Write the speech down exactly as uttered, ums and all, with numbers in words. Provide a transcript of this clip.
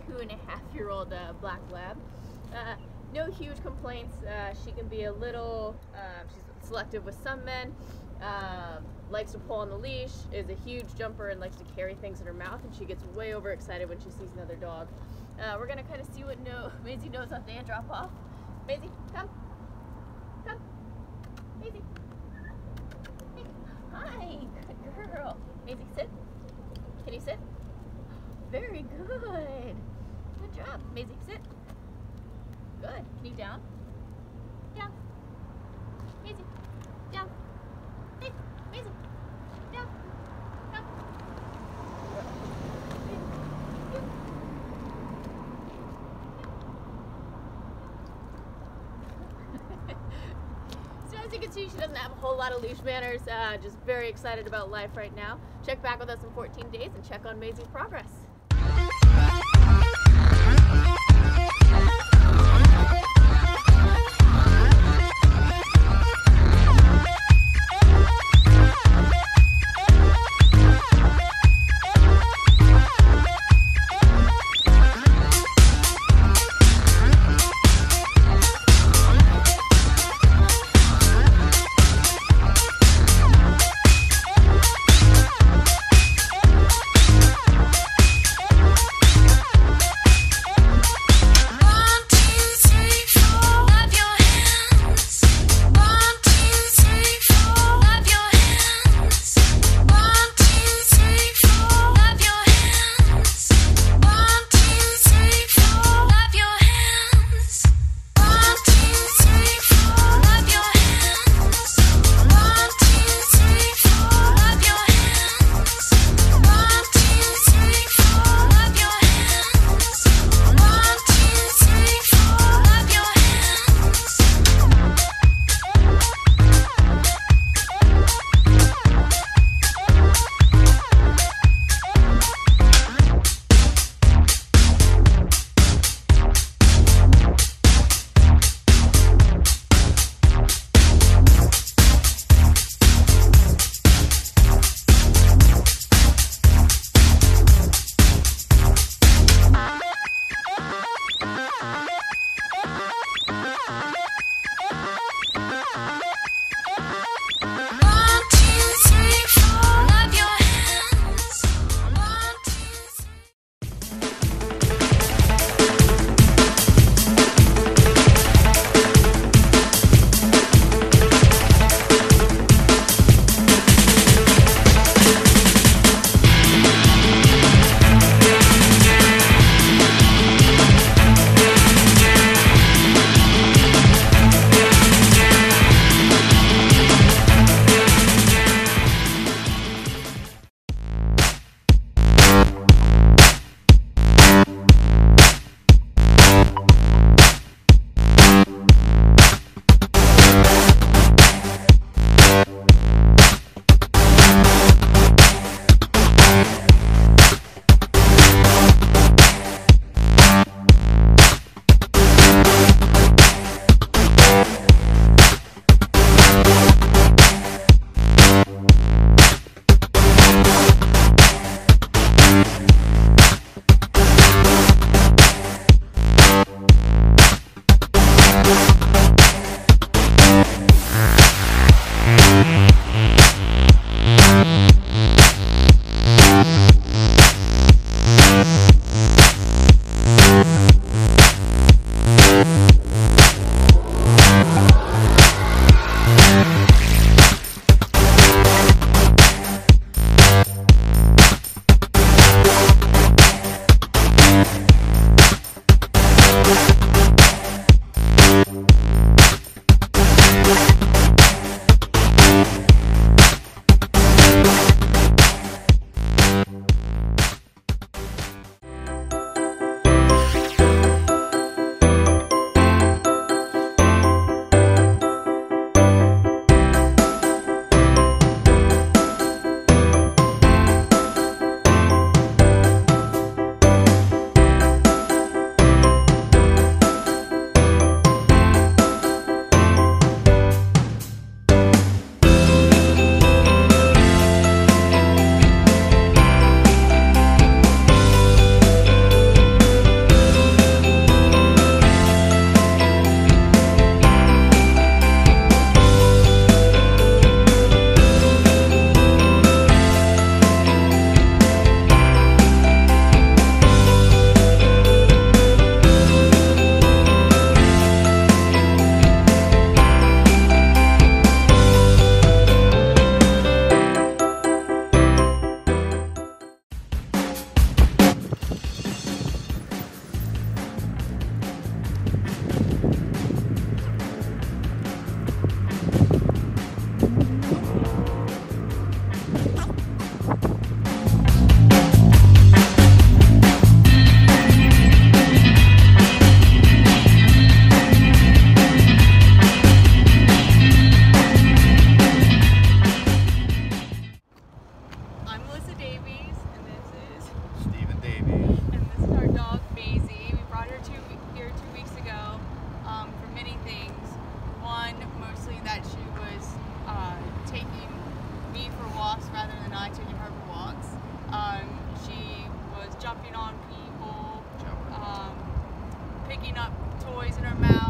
two and a half year old uh, black lab. Uh, no huge complaints. Uh, she can be a little, uh, she's selective with some men, uh, likes to pull on the leash, is a huge jumper and likes to carry things in her mouth, and she gets way overexcited when she sees another dog. Uh, we're going to kind of see what no Maizie knows off the hand drop off. Maizie, come. Come. Maizie. Hey. Hi, good girl. Maizie, sit. Can you sit? Very good. Good job. Maizie, sit. Good. Can you down? Down. Maizie, down. Hey, Maizie, down. Down. So as you can see, she doesn't have a whole lot of leash manners. Uh, just very excited about life right now. Check back with us in fourteen days and check on Maizie's progress. toys in her mouth.